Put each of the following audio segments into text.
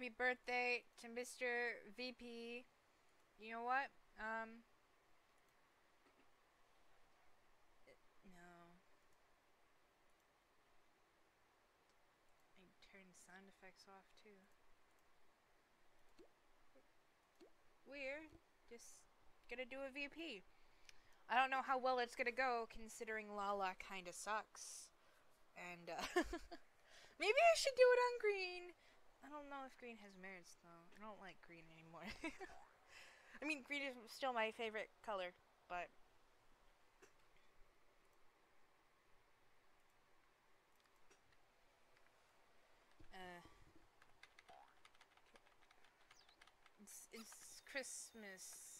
happy birthday to Mr. VP. You know what? No. I turned sound effects off too. Weird. Just gonna do a VP. I don't know how well it's gonna go, considering Lala kinda sucks. And, maybe I should do it on green. I don't know if green has merits, though. I don't like green anymore. I mean, green is still my favorite color, but... It's Christmas.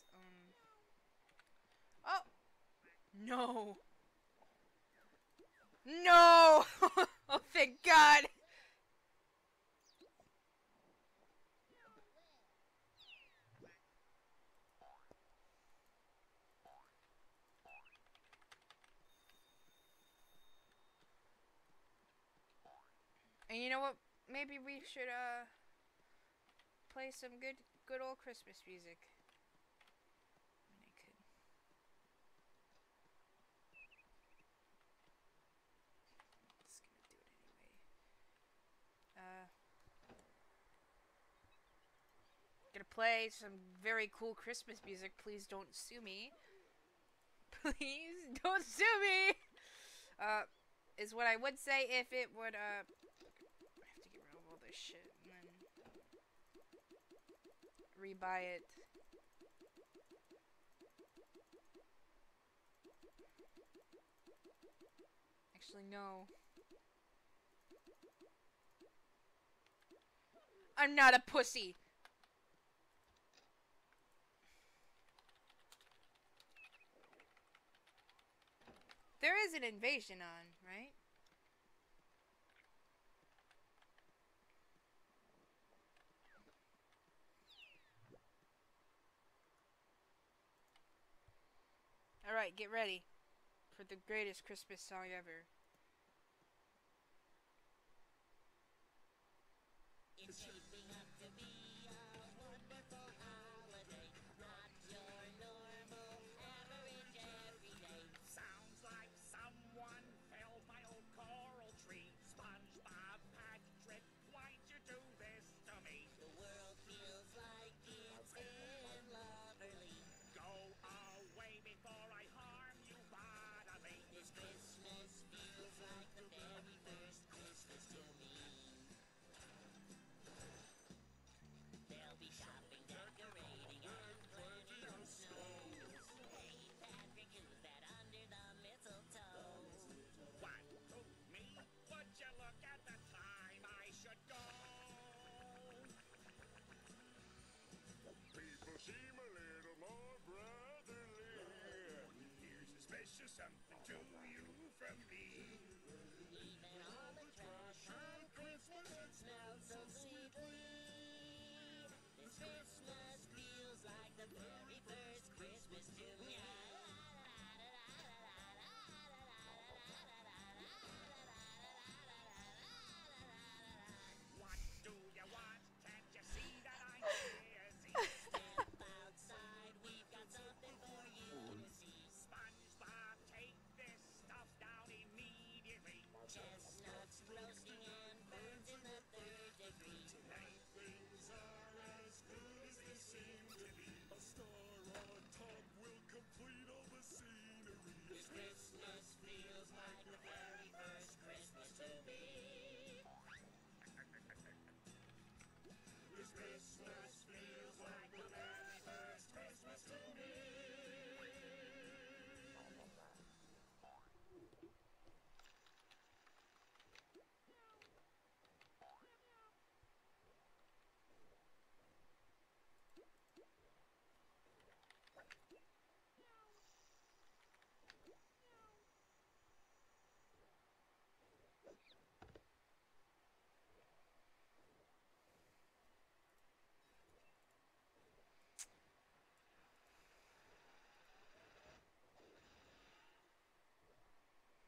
Oh! No! No! Oh, thank God! And you know what? Maybe we should, play some good old Christmas music. I mean, I could. Just gonna do it anyway. Gonna play some very cool Christmas music. Please don't sue me. Please don't sue me! Is what I would say if it would, I have to get rid of all this shit and then rebuy it. Actually, no. I'm not a pussy! There is an invasion on, right? Alright, get ready for the greatest Christmas song ever. It's shaping up to be a wonderful holiday, not your normal average everyday. Sounds like someone felled my old coral tree. SpongeBob, Patrick, why'd you do this to me? The world feels like it's in loverly. Go away before I harm you bodily. This Christmas feels like the very first Christmas to me. They'll be shopping, decorating, and plenty of snow. Hey, Patrick, who's that under the mistletoe? What, who, me? Would you look at the time I should go? People seem a little more brotherly. Here's a special something to you from me. Even all the trash on Christmas, it smells so sweetly. This Christmas feels like the very first Christmas to me. What do you want? Can't you see that I'm busy? Step outside, we've got something for you to see. SpongeBob, take this stuff down immediately. Chestnuts roasting and burns in the third degree. Tonight things are as good as they seem to be. A star on top will complete all the scenery. This Christmas feels like the very first Christmas to me. This Christmas feels like the very first Christmas to me.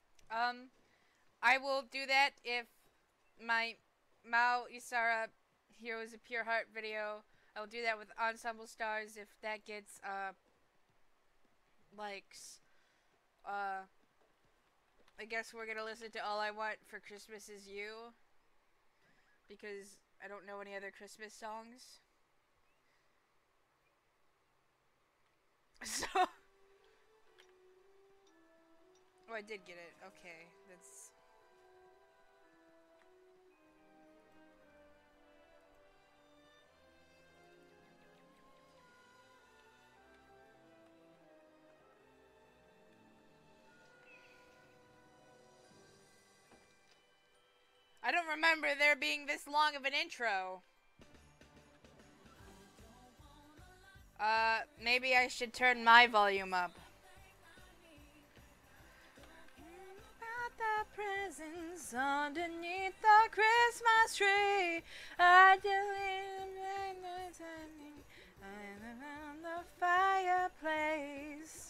I will do that if my Mao Isara Heroes of Pure Heart video. I will do that with Ensemble Stars if that gets likes. I guess we're gonna listen to All I Want for Christmas Is You, because I don't know any other Christmas songs. So, oh, I did get it. Okay, that's. I don't remember there being this long of an intro. Maybe I should turn my volume up. About the presents underneath the Christmas tree, I do around the fireplace.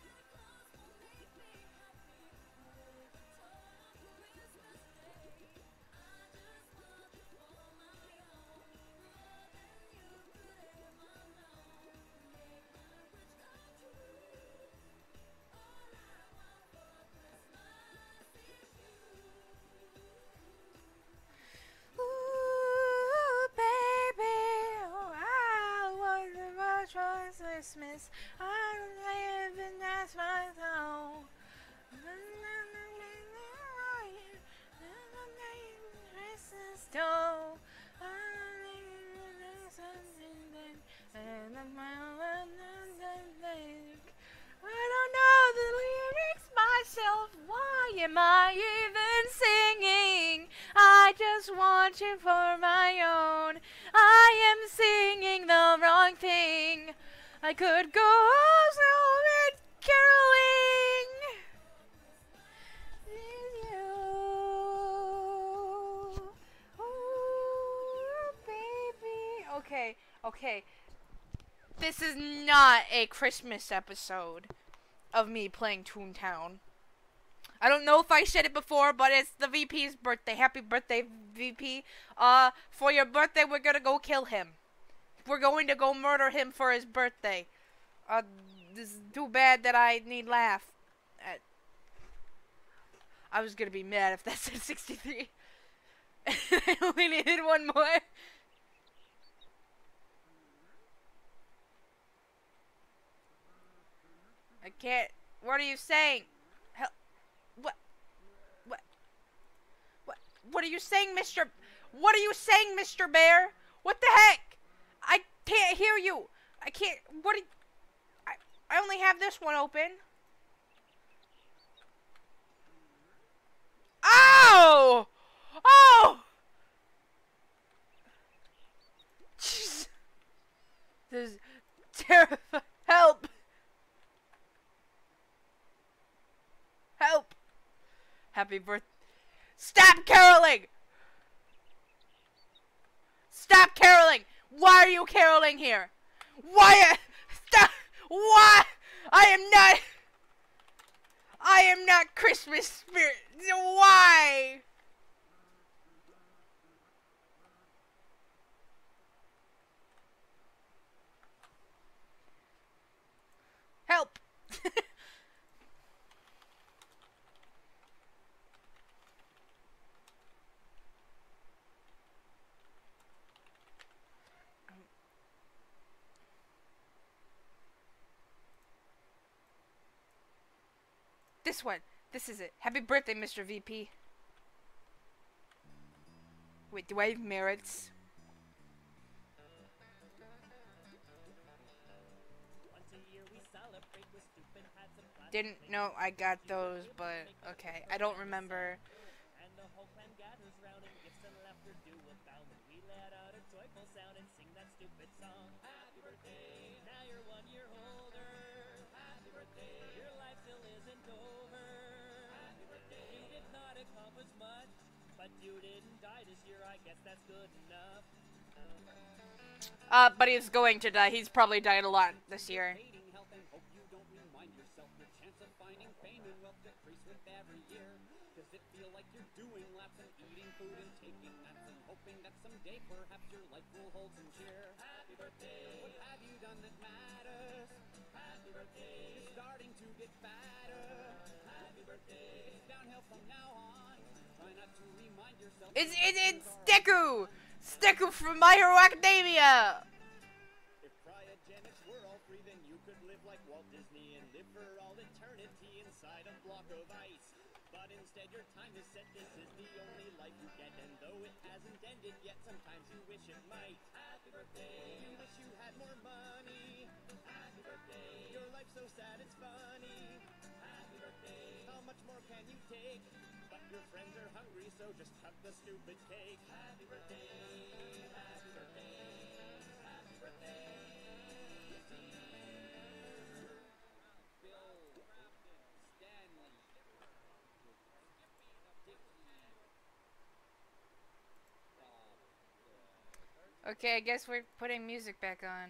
Christmas, I don't live and that's my soul. Christmas doll. I don't know the lyrics myself. Why am I even singing? I just want you for my own. I am singing the wrong thing. I could go on caroling. Ooh, baby. Okay. This is not a Christmas episode of me playing Toontown. I don't know if I said it before, but it's the VP's birthday. Happy birthday, VP. For your birthday, we're gonna go kill him. We're going to go murder him for his birthday. This is too bad that I need laugh. I was gonna be mad if that said 63. I only needed one more. I can't. What are you saying? Hell, what are you saying, Mr. What are you saying, Mr. Bear? What the heck? I can't hear you. I can't. What? I only have this one open. Oh! Oh! Jeez. This is terrifying. Help! Help! Happy birthday. Stop caroling! Stop caroling! Why are you caroling here? Why? Stop! Why? I am not Christmas spirit. Why? Help! This one. This is it. Happy birthday, Mr. VP. Wait, do I have merits? Didn't know I got those, but okay. I don't remember. And the whole clan gathers round and gifts and laughter do abound. We let out a joyful sound and sing that stupid song. Happy birthday, now you're 1 year older. Happy birthday, your life still isn't over. Happy birthday, you did not accomplish much, but you didn't die this year. I guess that's good enough. But he's going to die. He's probably died a lot this year. hoping that someday perhaps your life will hold some cheer. Happy birthday. What have you done that matters? Happy birthday. You're starting to get fatter. Happy birthday. It's downhill from now on. Try not to remind yourself. It's Deku! Deku from My Hero Academia! If cryogenics were all free, then you could live like Walt Disney and live for all eternity inside a block of ice. But instead your time is set, this is the only life you get. And though it hasn't ended yet, sometimes you wish it might. Happy birthday. You wish you had more money. Happy birthday. Your life's so sad it's funny. Happy birthday. How much more can you take? But your friends are hungry, so just hug the stupid cake. Happy birthday. Happy birthday. Happy birthday. Bill, Stanley, Okay, I guess we're putting music back on.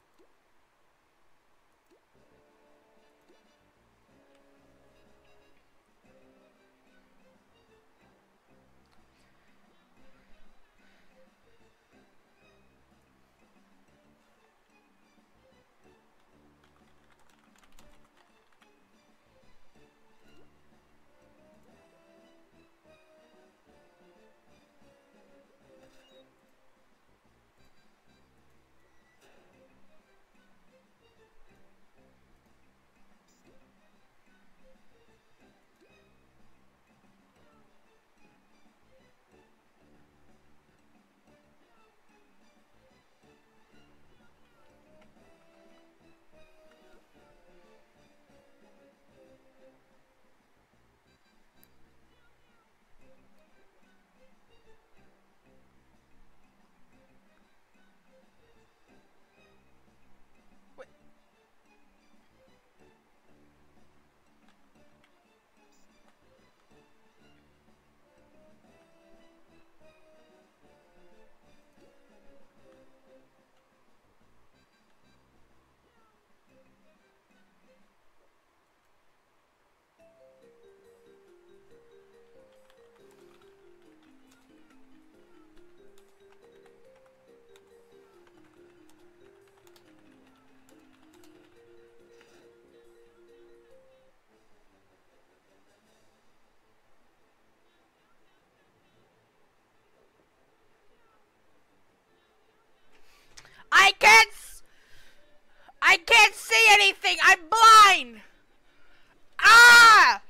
I can't see anything! I'm blind! Ah!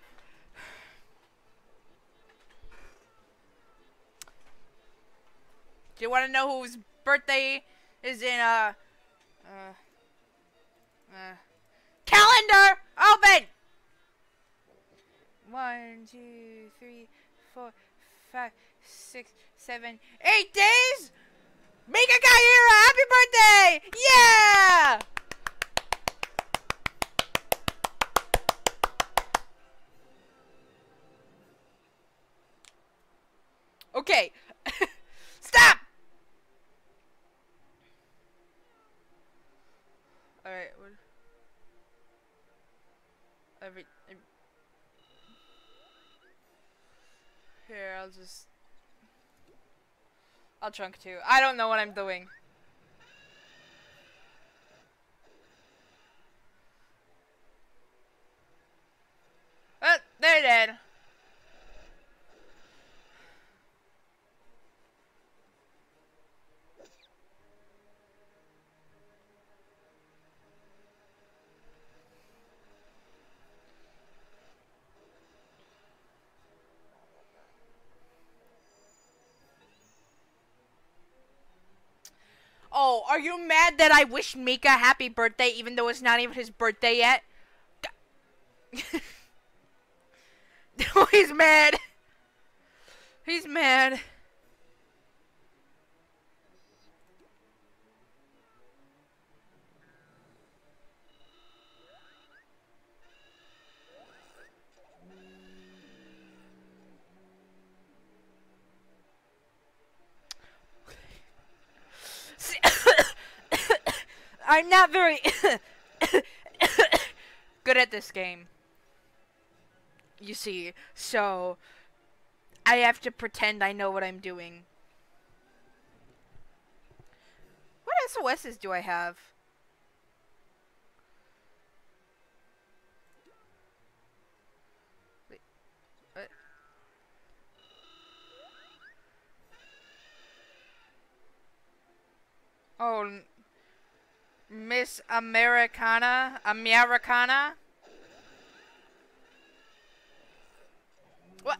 Do you want to know whose birthday is in, calendar! Open! 1, 2, 3, 4, 5, 6, 7, 8 days! Mika Kaira, happy birthday! Yeah! Okay. Stop! Alright, here, I'll trunk too. I don't know what I'm doing. Oh, they're dead. Oh, are you mad that I wished Mika happy birthday even though it's not even his birthday yet? Oh, he's mad. He's mad. I'm not very good at this game. You see, so I have to pretend I know what I'm doing. SOSs do I have? Wait, what? Oh, Miss Americana? Americana? What?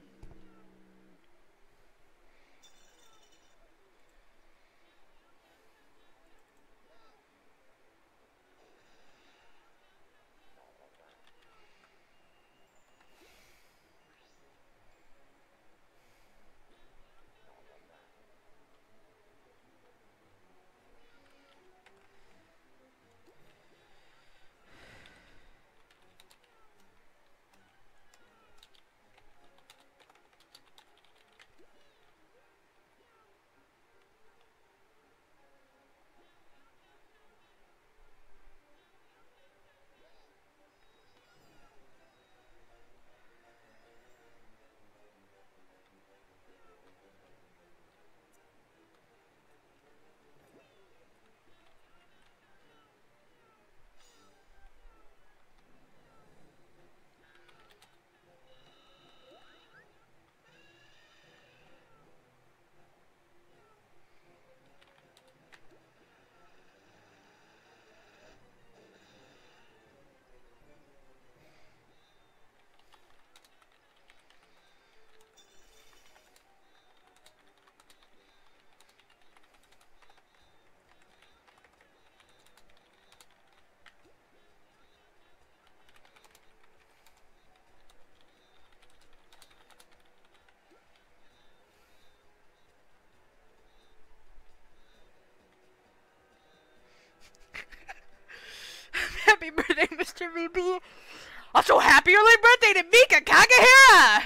Happy birthday, Mr. VP! Also, happy early birthday to Mika Kagahira!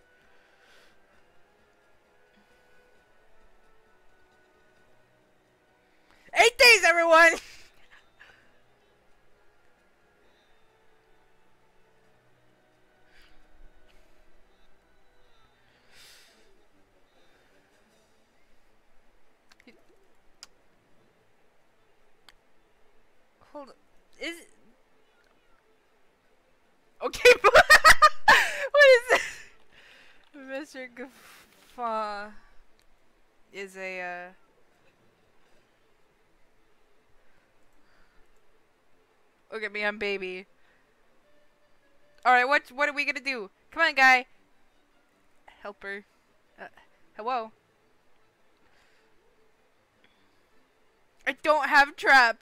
8 days, everyone! Hold on. Is... Okay, what is this? Mr. Guffaw is a, Look at me, I'm baby. Alright, what are we gonna do? Come on, guy. Helper. Hello? I don't have trap.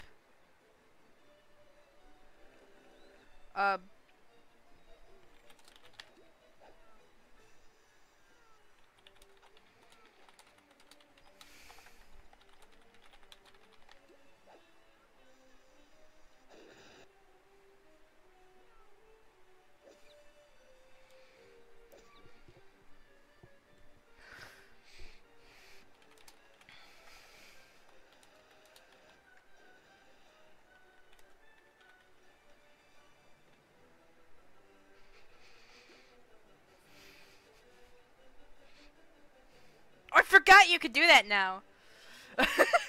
I forgot you could do that now. Okay.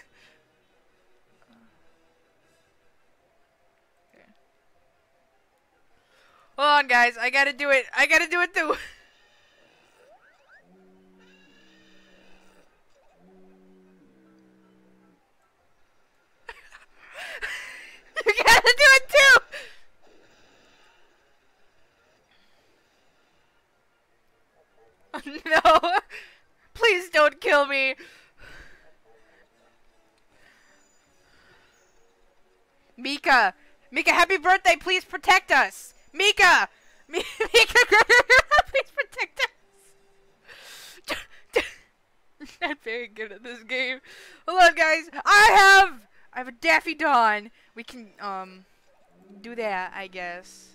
Hold on, guys. I gotta do it. I gotta do it too. You gotta do it too. No. Please don't kill me. Mika. Mika, happy birthday. Please protect us. Mika. Mika, please protect us. Not very good at this game. Hold on, guys. I have a Daffy Dawn. We can, do that, I guess.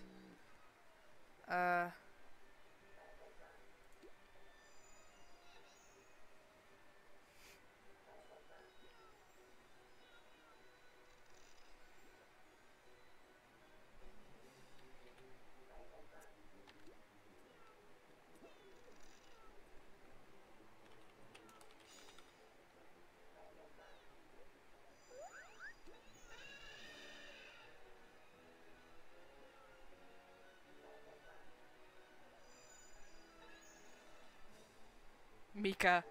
Mika.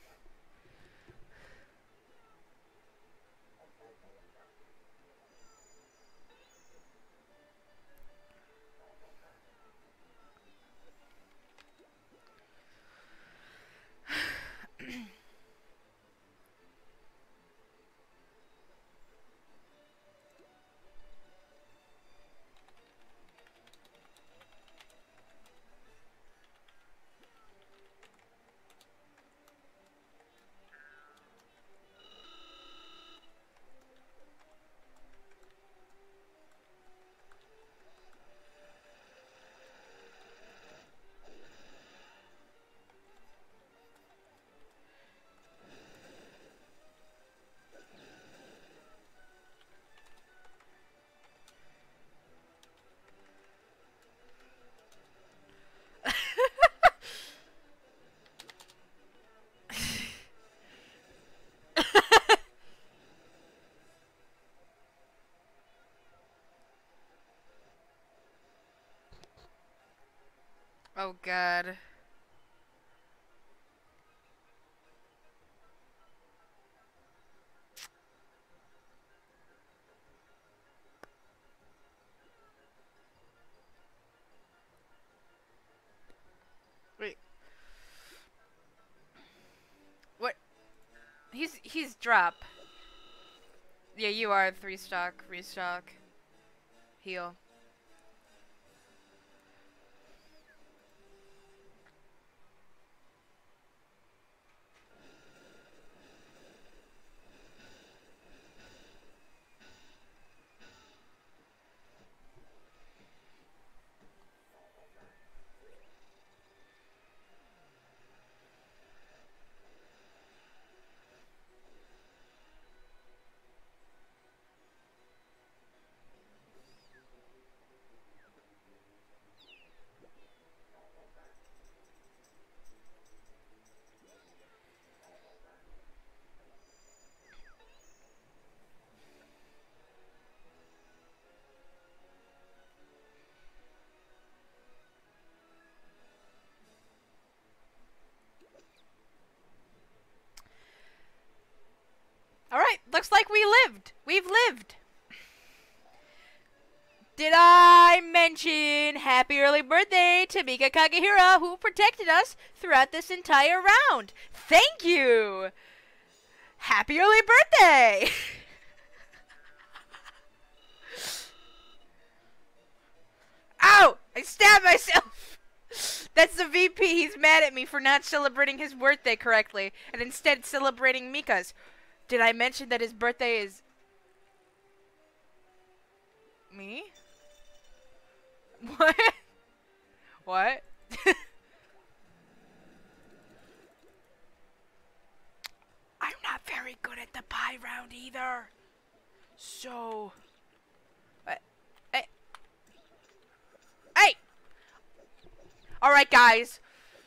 Oh god. Wait. What? He's drop. Yeah, you are 3 stock, restock, heal. Alright, looks like we lived. We've lived. Did I mention happy early birthday to Mika Kagehira, who protected us throughout this entire round? Thank you! Happy early birthday! Ow! I stabbed myself! That's the VP. He's mad at me for not celebrating his birthday correctly and instead celebrating Mika's. Did I mention that his birthday is... me? What? What? I'm not very good at the pie round either. So... Hey! Hey! Alright, guys.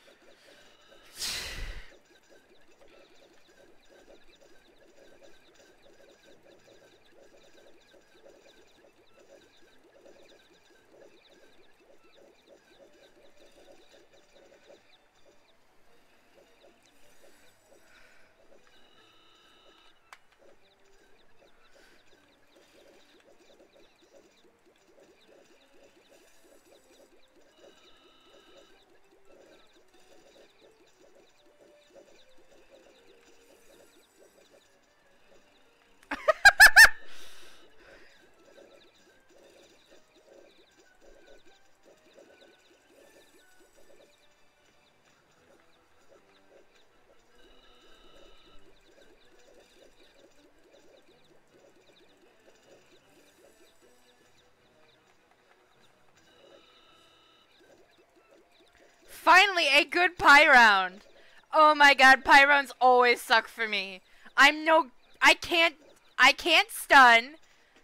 Finally, a good pie round. Oh my god, pie rounds always suck for me. I can't stun.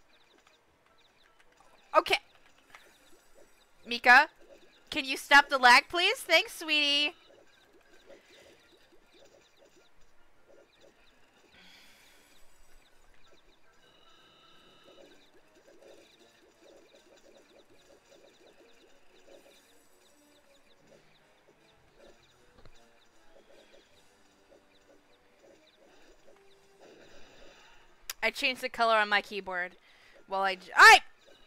Okay. Mika, can you stop the lag, please? Thanks, sweetie. I changed the color on my keyboard. Well, I.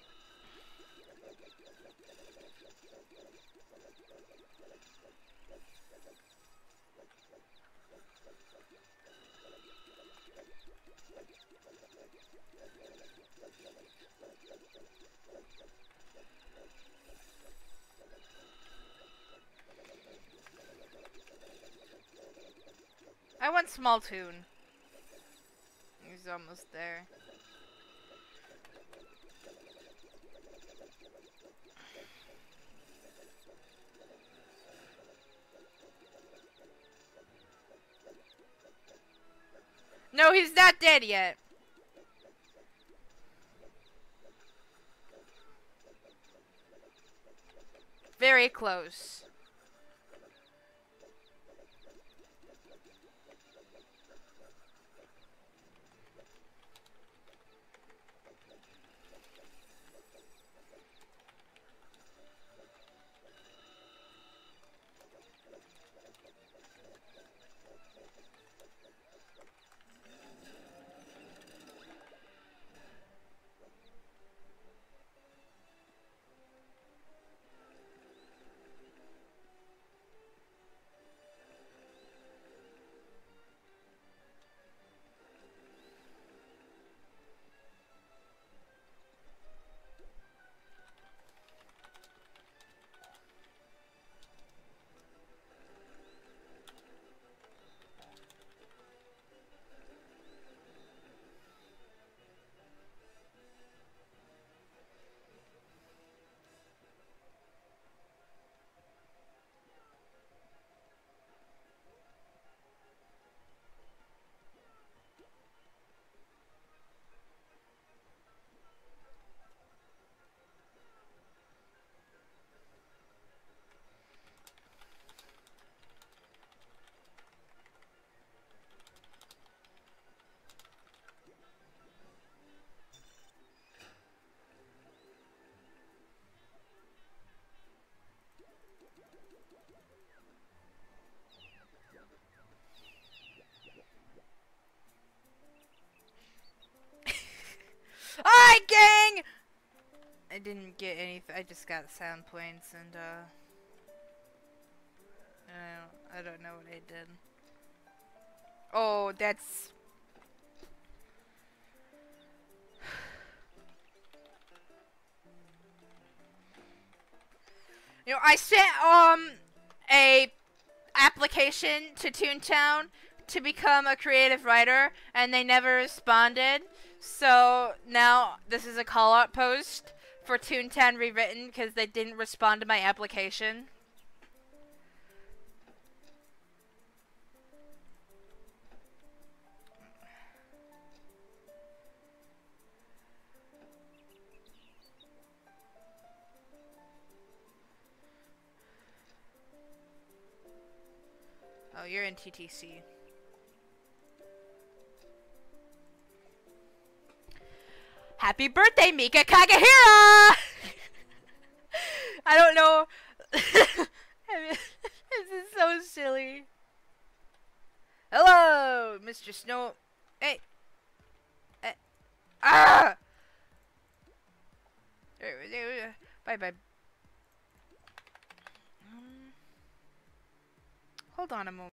I want Small Toon. He's almost there. No, he's not dead yet. Very close. Alright, gang! I didn't get anything. I just got sound points and, I don't know what I did. Oh, that's... You know, I sent, a application to Toontown to become a creative writer, and they never responded. So now this is a call-out post for Toontown Rewritten because they didn't respond to my application. Oh, you're in TTC. Happy birthday, Mika Kagehira! I don't know. This is so silly. Hello, Mr. Snow. Hey. Ah! Bye bye. Hold on a moment.